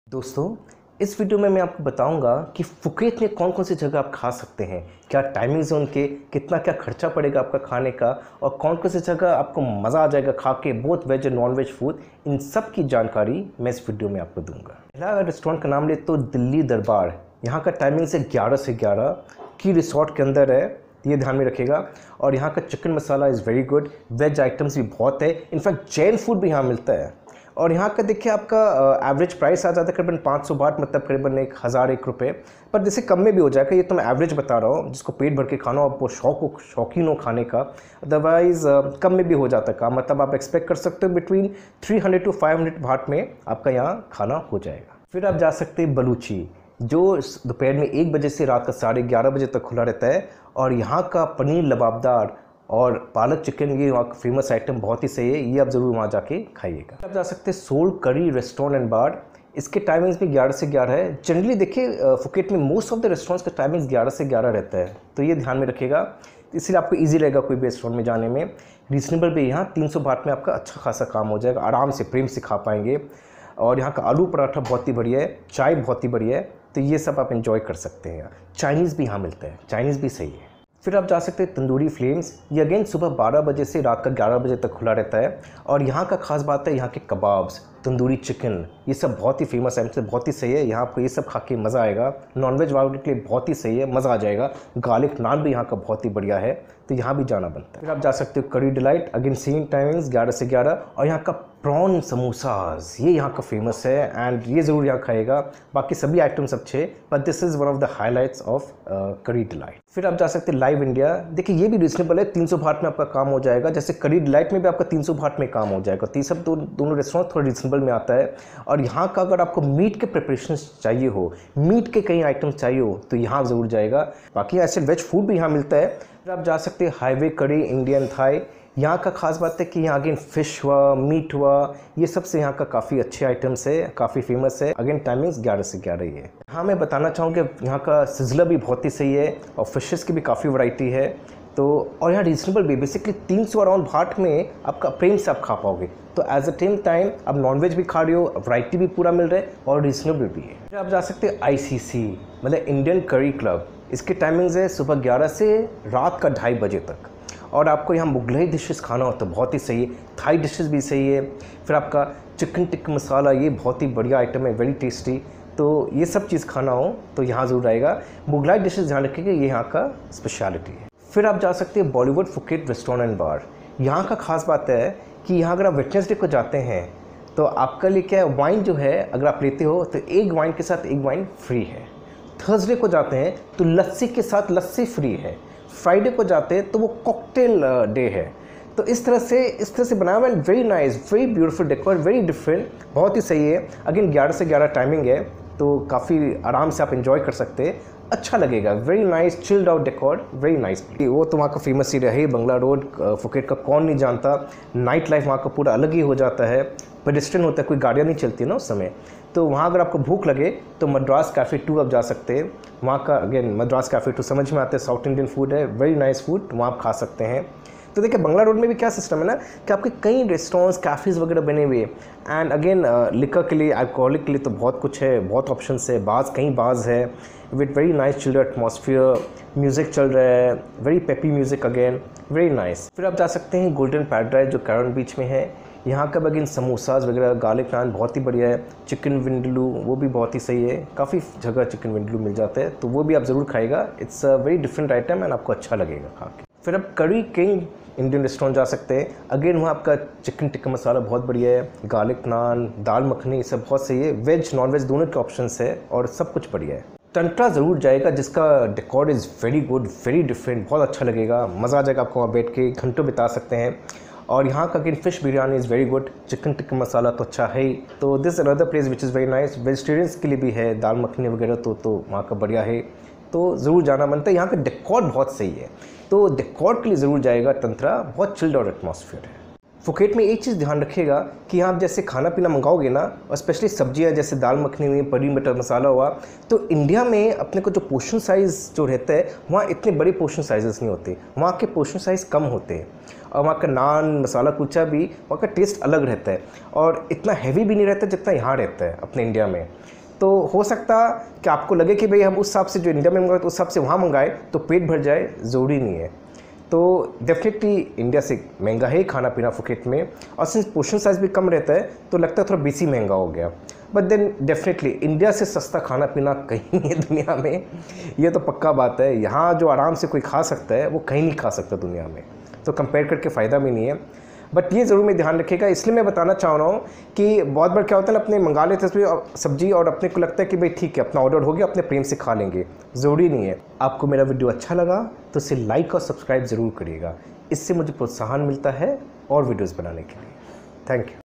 दोस्तों, इस वीडियो में मैं आपको बताऊंगा कि फुकेत में कौन कौन सी जगह आप खा सकते हैं, क्या टाइमिंग्स हैं उनके, कितना क्या खर्चा पड़ेगा आपका खाने का और कौन कौन सी जगह आपको मज़ा आ जाएगा खा के, बोथ वेज और नॉन वेज फूड। इन सब की जानकारी मैं इस वीडियो में आपको दूंगा। पहला रेस्टोरेंट का नाम ले तो दिल्ली दरबार। यहाँ का टाइमिंग से 11 से 11 की रिसोर्ट के अंदर है, ये ध्यान में रखिएगा। और यहाँ का chicken masala is very good, veg items भी बहुत है, इनफैक्ट जैन फूड भी यहाँ मिलता है। और यहाँ का देखिए आपका एवरेज प्राइस आ जाता है करीबन 500 बाट, मतलब करीबन 1001 रुपये, पर जैसे कम में भी हो जाएगा। ये तो मैं एवरेज बता रहा हूँ, जिसको पेट भर के खाना हो, आपको शौकीन हो खाने का, अदरवाइज़ कम में भी हो जाता है काम। मतलब आप एक्सपेक्ट कर सकते हो बिटवीन 300 to 500 बाट में आपका यहाँ खाना हो जाएगा। फिर आप जा सकते हैं बलूची, जो दोपहर में 1 बजे से रात का 11:30 बजे तक खुला रहता है। और यहाँ का पनीर लबाबदार और पालक चिकन, ये वहाँ का फेमस आइटम बहुत ही सही है, ये आप ज़रूर वहाँ जाके खाइएगा। आप जा सकते हैं सोल करी रेस्टोरेंट एंड बार। इसके टाइमिंग्स भी 11 से 11 है। जनरली देखिए फुकेट में मोस्ट ऑफ द रेस्टोरेंट्स का टाइमिंग्स 11 से 11 रहता है, तो ये ध्यान में रखिएगा। इसलिए आपको ईजी रहेगा कोई भी रेस्टोरेंट में जाने में। रीजनेबल भी, यहाँ 300 बाट में आपका अच्छा खासा काम हो जाएगा, आराम से प्रेम से खा पाएंगे। और यहाँ का आलू पराठा बहुत ही बढ़िया है, चाय बहुत ही बढ़िया है, तो ये सब आप एंजॉय कर सकते हैं। चाइनीज़ भी यहाँ मिलता है, चाइनीज़ भी सही है। फिर आप जा सकते हैं तंदूरी फ्लेम्स, ये अगेन सुबह 12 बजे से रात का 11 बजे तक खुला रहता है। और यहाँ का खास बात है, यहाँ के कबाब्स, तंदूरी चिकन, ये सब बहुत ही फेमस है, इनसे बहुत ही सही है। यहाँ आपको ये सब खा के मज़ा आएगा। नॉनवेज वालों के लिए बहुत ही सही है, मज़ा आ जाएगा। गार्लिक नान भी यहाँ का बहुत ही बढ़िया है, तो यहाँ भी जाना बनता है। फिर आप जा सकते हो करी डिलाइट, अगेन सेम टाइमिंग्स 11 से 11। और यहाँ का प्रॉन समोसाज, ये यहाँ का फेमस है एंड ये ज़रूर यहाँ खाएगा। बाकी सभी आइटम्स अच्छे, but this is one of the highlights of curry delight. फिर आप जा सकते हैं लाइव इंडिया। देखिए ये भी रिजनेबल है, 300 बाट में आपका काम हो जाएगा। जैसे करी डिलाइट में भी आपका 300 बाट में काम हो जाएगा, तो ये सब दोनों रेस्टोरेंट थोड़ा रिजनेबल में आता है। और यहाँ का अगर आपको मीट के प्रिपरेशन चाहिए हो, मीट के कई आइटम्स चाहिए हो, तो यहाँ ज़रूर जाएगा। बाकी ऐसे वेज फूड भी यहाँ मिलता है। फिर आप जा सकते हैं हाईवे करी इंडियन थाई। यहाँ का खास बात है कि यहाँ अगेन फ़िश हुआ, मीट हुआ, ये सब से यहाँ का काफ़ी अच्छे आइटम्स है, काफ़ी फेमस है। अगेन टाइमिंग्स 11 से 11 ही है। हाँ, मैं बताना चाहूँगा यहाँ का सिजला भी बहुत ही सही है और फिशेस की भी काफ़ी वैरायटी है। तो और यहाँ रीजनेबल भी, बेसिकली 300 अराउंड भाट में आपका प्रेम से आप खा पाओगे। तो एज अ सेम टाइम आप नॉनवेज भी खा रहे हो, वैरायटी भी पूरा मिल रहा है और रीजनेबल भी है। फिर आप जा सकते हैं ICC, मतलब इंडियन करी क्लब। इसके टाइमिंग्स है सुबह 11 से रात का 2:30 बजे तक। और आपको यहाँ मुगलई डिशेस खाना हो तो बहुत ही सही है, थाई डिशेस भी सही है। फिर आपका चिकन टिक्का मसाला, ये बहुत ही बढ़िया आइटम है, वेरी टेस्टी। तो ये सब चीज़ खाना हो तो यहाँ ज़रूर आएगा। मुगलाई डिशेस ध्यान रखिएगा, ये यहाँ का स्पेशलिटी है। फिर आप जा सकते हैं Bollywood Phuket restaurant and bar. यहाँ का खास बात है कि यहाँ अगर आप वेडनेसडे को जाते हैं तो आपका लिए क्या है, वाइन जो है अगर आप लेते हो तो एक वाइन के साथ एक वाइन फ्री है। थर्सडे को जाते हैं तो लस्सी के साथ लस्सी फ्री है। फ्राइडे को जाते हैं तो वो कॉकटेल डे है। तो इस तरह से बनाया हुआ है, very nice, very beautiful decor, very different, बहुत ही सही है। अगेन 11 से 11 टाइमिंग है, तो काफ़ी आराम से आप एंजॉय कर सकते हैं, अच्छा लगेगा। Very nice chilled out decor, very nice. वो तो वहाँ का फेमस एरिया है बंगला रोड, फुकेट का कौन नहीं जानता। नाइट लाइफ वहाँ का पूरा अलग ही हो जाता है, पेडेस्ट्रियन होता है, कोई गाड़ियाँ नहीं चलती ना उस समय। तो वहाँ अगर आपको भूख लगे तो मद्रास कैफ़े 2 आप जा सकते हैं। वहाँ का अगेन मद्रास कैफ़े 2 समझ में आते हैं, साउथ इंडियन फूड है, वेरी नाइस फूड, वहाँ आप खा सकते हैं। तो देखिए बंगला रोड में भी क्या सिस्टम है ना कि आपके कई रेस्टोरेंट्स, कैफ़ेज़ वगैरह बने हुए हैं। एंड अगेन लिकर के लिए, अल्कोहलिक के लिए तो बहुत कुछ है, बहुत ऑप्शंस है। कई बार्स है with very nice chilled atmosphere, music चल रहा है, very peppy music, again very nice. फिर आप जा सकते हैं गोल्डन पैराडाइज, जो कैरन बीच में है। यहाँ का अगेन समोसाज वगैरह, गार्लिक नान बहुत ही बढ़िया है। चिकन विंडलू वो भी बहुत ही सही है, काफ़ी जगह चिकन विंडलू मिल जाता है, तो वो भी आप ज़रूर खाएगा। It's a very different item and आपको अच्छा लगेगा खा के। फिर आप करी किंग इंडियन रेस्टोरेंट जा सकते हैं। अगेन वहाँ आपका चिकन टिक्का मसाला बहुत बढ़िया है, गार्लिक नान, दाल मखनी, सब बहुत सही है। वेज नॉन वेज दोनों के ऑप्शंस है और सब कुछ बढ़िया है। तंत्रा ज़रूर जाएगा, जिसका decor is very good, very different, बहुत अच्छा लगेगा, मज़ा आ जाएगा आपको वहाँ बैठ के, घंटों बिता सकते हैं। और यहाँ का again fish biryani is very good, chicken tikka masala तो अच्छा है ही। तो this another place which is very nice. Vegetarians के लिए भी है, दाल मखनी वगैरह तो वहाँ का बढ़िया है, तो ज़रूर जाना बनता है। यहाँ का डेकोर बहुत सही है, तो डेकोर के लिए ज़रूर जाएगा तंत्रा, बहुत चिल्ड आउट एटमॉस्फेयर है। फुकेट में एक चीज़ ध्यान रखिएगा कि आप जैसे खाना पीना मंगाओगे ना, और स्पेशली सब्जियां जैसे दाल मखनी हुई, पनीर मटर मसाला हुआ, तो इंडिया में अपने को जो पोर्शन साइज़ जो रहता है वहाँ इतने बड़े पोर्शन साइजेस नहीं होते, वहाँ के पोर्शन साइज़ कम होते हैं। और वहाँ का नान मसाला कुलचा भी वहाँ का टेस्ट अलग रहता है और इतना हैवी भी नहीं रहता जितना यहाँ रहता है अपने इंडिया में। तो हो सकता कि आपको लगे कि भाई हम उस हिसाब से जो इंडिया में मंगाए तो उस हिसाब से वहाँ मंगाए तो पेट भर जाए, ज़रूरी नहीं है। तो डेफिनेटली इंडिया से महंगा है खाना पीना फुकेट में, और सिंस पोर्शन साइज़ भी कम रहता है तो लगता है थोड़ा बेसी महंगा हो गया। बट देन डेफिनेटली इंडिया से सस्ता खाना पीना कहीं नहीं है दुनिया में, ये तो पक्का बात है। यहाँ जो आराम से कोई खा सकता है वो कहीं नहीं खा सकता दुनिया में, तो कंपेयर करके फ़ायदा भी नहीं है। बट ये ज़रूर मैं ध्यान रखिएगा, इसलिए मैं बताना चाह रहा हूँ कि बहुत बार क्या होता है ना, अपने मंगा लेते हैं सब्जी और अपने को लगता है कि भाई ठीक है अपना ऑर्डर हो गया, अपने प्रेम से खा लेंगे, ज़रूरी नहीं है। आपको मेरा वीडियो अच्छा लगा तो इसे लाइक और सब्सक्राइब ज़रूर करिएगा, इससे मुझे प्रोत्साहन मिलता है और वीडियोज़ बनाने के लिए। Thank you.